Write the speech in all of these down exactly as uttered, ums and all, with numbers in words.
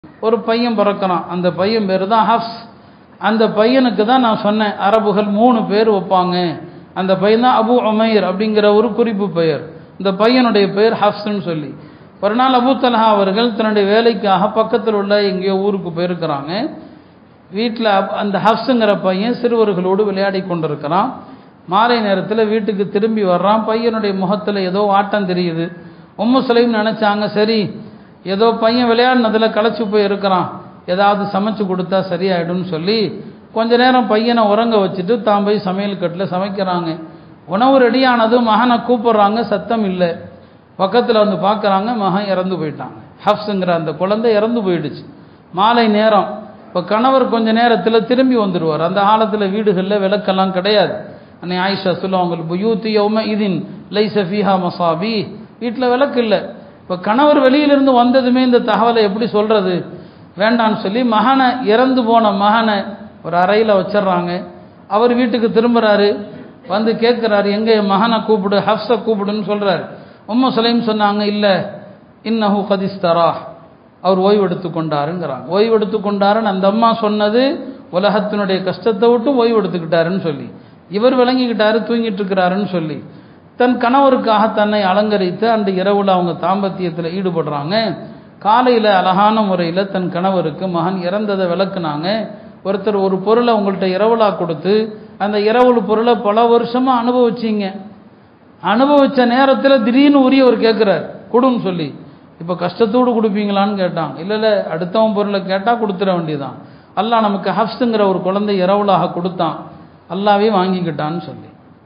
ஒரு பையன் பிறக்கிறான். அந்த பையன் பேர் தான் ஹஃப்ஸ். அந்த பையனுக்கு தான் நான் சொன்னேன் அரபுகள் மூணு பேர் வைப்பாங்க. அந்த பையன் தான் அபு உமைர் அப்படிங்கிற ஒரு குறிப்பு பெயர். இந்த பையனுடைய பெயர் ஹஃப்ஸ்ன்னு சொல்லி. ஒரு நாள் அபு தல்ஹா அவர்கள் தன்னுடைய வேலைக்காக பக்கத்தில் உள்ள எங்கேயோ ஊருக்கு போயிருக்கிறாங்க. வீட்டில் அந்த ஹஃப்ஸுங்கிற பையன் சிறுவர்களோடு விளையாடி கொண்டிருக்கிறான். மாலை நேரத்தில் வீட்டுக்கு திரும்பி வர்றான். பையனுடைய முகத்தில் ஏதோ ஆட்டம் தெரியுது. உம்மு சுலைம் நினச்சாங்க, சரி ஏதோ பையன் விளையாடினதில் களைச்சி போய் இருக்கிறான், ஏதாவது சமைச்சு கொடுத்தா சரியாயிடும்னு சொல்லி கொஞ்ச நேரம் பையனை உறங்க வச்சுட்டு தான் போய் சமையல் கட்டில் சமைக்கிறாங்க. உணவு ரெடியானதும் மகனை கூப்பிட்றாங்க, சத்தம் இல்லை. பக்கத்தில் வந்து பார்க்குறாங்க, மகன் இறந்து போயிட்டாங்க. ஹஃப்ஸுங்கிற அந்த குழந்தை இறந்து போயிடுச்சு. மாலை நேரம். இப்போ கணவர் கொஞ்ச நேரத்தில் திரும்பி வந்துடுவார். அந்த காலத்தில் வீடுகளில் விளக்கெல்லாம் கிடையாது. அன்னை ஆயிஷா சொல்லுவாங்க, புயூத்தி யௌம இதின் லைஸ ஃபீஹா மசாபி, வீட்டில் விளக்கு இல்லை. இப்போ கணவர் வெளியிலிருந்து வந்ததுமே இந்த தகவலை எப்படி சொல்கிறது, வேண்டான்னு சொல்லி மகனை இறந்து போன மகனை ஒரு அறையில் வச்சிட்றாங்க. அவர் வீட்டுக்கு திரும்புகிறாரு, வந்து கேட்குறாரு, எங்கே மகனை கூப்பிடு, ஹஃப்ஸை கூப்பிடுன்னு சொல்கிறார். உம்மு சுலைம் சொன்னாங்க, இல்லை இன்னஹு கதிஸ்தரா, அவர் ஓய்வு எடுத்து கொண்டாருங்கிறாங்க. ஓய்வு எடுத்து கொண்டாருன்னு அந்த அம்மா சொன்னது உலகத்தினுடைய கஷ்டத்தை விட்டு ஓய்வு எடுத்துக்கிட்டாருன்னு சொல்லி, இவர் விளங்கிக்கிட்டாரு தூங்கிட்டு இருக்கிறாருன்னு சொல்லி தன் கணவருக்காக தன்னை அலங்கரித்து அந்த இரவுல அவங்க தாம்பத்தியத்தில் ஈடுபடுறாங்க. காலையில் அழகான முறையில் தன் கணவருக்கு மகன் இறந்ததை விளக்குனாங்க. ஒருத்தர் ஒரு பொருளை உங்கள்கிட்ட இரவலா கொடுத்து அந்த இரவு பொருளை பல வருஷமாக அனுபவிச்சிங்க, அனுபவித்த நேரத்தில் திடீர்னு உரியவர் கேட்குறார் கொடுன்னு சொல்லி, இப்போ கஷ்டத்தோடு கொடுப்பீங்களான்னு கேட்டாங்க. இல்லை இல்லை, அடுத்தவன் பொருளை கேட்டால் கொடுத்துட வேண்டியதான். அல்லாஹ் நமக்கு ஹஃப்ஸுங்கிற ஒரு குழந்தை இரவலாக கொடுத்தான், அல்லாவே வாங்கிக்கிட்டான்னு சொல்லி,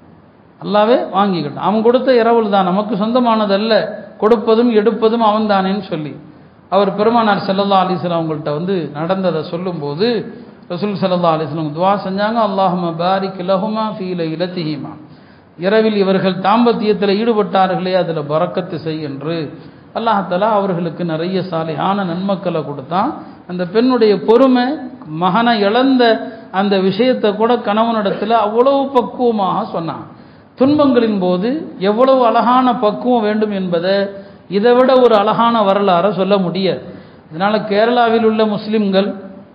அல்லாவே வாங்கிக்கிட்டான். அவன் கொடுத்த இரவல் தான், நமக்கு சொந்தமானதல்ல, கொடுப்பதும் எடுப்பதும் அவன் தானேன்னு சொல்லி அவர் பெருமானார் ஸல்லல்லாஹு அலைஹி வஸல்லம் அவங்கள்ட்ட வந்து நடந்ததை சொல்லும்போது ரசூல் ஸல்லல்லாஹு அலைஹி வஸல்லம் துஆ செஞ்சாங்க, அல்லாஹும்ம பாரிக் லஹுமா ஃபீ லைலத்திஹிமா, இரவில் இவர்கள் தாம்பத்தியத்தில் ஈடுபட்டார்களே அதில் பரக்கத்து செய் என்று அல்லாஹ் தஆலா அவர்களுக்கு நிறைய சாலிஹான நன்மக்களை கொடுத்தான். அந்த பெண்ணுடைய பொறுமை, மகனை இழந்த அந்த விஷயத்தை கூட கணவனிடத்தில் அவ்வளவு பக்குவமாக சொன்னான். துன்பங்களின் போது எவ்வளவு அழகான பக்குவம் வேண்டும் என்பதை இதை விட ஒரு அழகான வரலாறை சொல்ல முடியாது. இதனால் கேரளாவில் உள்ள முஸ்லிம்கள்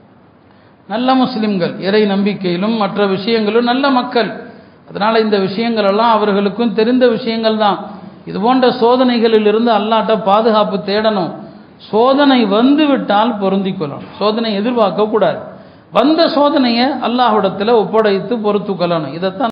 நல்ல முஸ்லிம்கள், இறை நம்பிக்கையிலும் மற்ற விஷயங்களும் நல்ல மக்கள். அதனால் இந்த விஷயங்கள் எல்லாம் அவர்களுக்கும் தெரிந்த விஷயங்கள் தான். இது போன்ற சோதனைகளில் இருந்து அல்லாஹ்ட்ட பாதுகாப்பு தேடணும். சோதனை வந்து விட்டால் பொருந்தி கொள்ளணும், சோதனை எதிர்பார்க்க கூடாது. வந்த சோதனையை அல்லாஹ்விடத்தில் ஒப்படைத்து பொறுத்து கொள்ளணும். இதைத்தான்